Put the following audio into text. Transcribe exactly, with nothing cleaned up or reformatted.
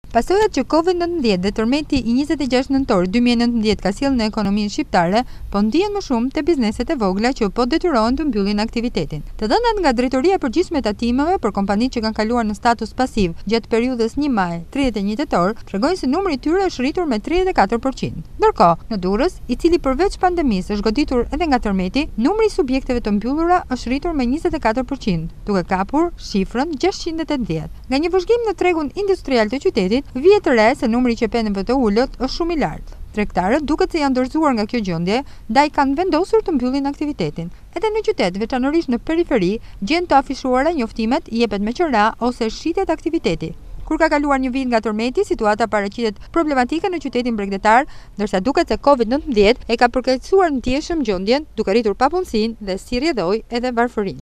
Pasojat që kovid nëntëmbëdhjetë dhe tërmeti i njëzet e gjashtë nëntor dy mijë e nëntëmbëdhjetë ka sjellë në ekonominë shqiptare, po ndihen më shumë te bizneset e vogla që po detyrohen të mbyllin aktivitetin. Të dhënat nga Drejtoria e Përgjithshme e Tatimeve për kompanitë që kanë kaluar në status pasiv gjatë periudhës një maj tridhjetë e një tetor, tregojnë se numri i tyre është rritur me tridhjetë e katër përqind. Ndërkohë, në Durrës, i cili përveç pandemisë është goditur edhe nga tërmeti, numri i subjekteve të mbyllura është rritur me njëzet e katër përqind, duke kapur shifrën gjashtëqind e tetëdhjetë. Nga një vëzhgim në tregun industrial të qytetit, vije të re se numri i qepenëve të ulët është shumë i lartë. Tregtarët duket se janë dorëzuar nga kjo gjendje, ndaj kanë vendosur të mbyllin aktivitetin. Edhe në qytet, veçanërisht në periferi, gjen të afishuara njoftimet jepet me qira ose shqitet aktiviteti. Kur ka kaluar një vit nga tërmeti, situata paraqitet problematike në qytetin bregdetar, ndërsa duket se kovid nëntëmbëdhjetë e ka përkeqësuar ndjeshëm gjendjen, duke rritur papunësinë dhe si rrjedhoi edhe varfërinë.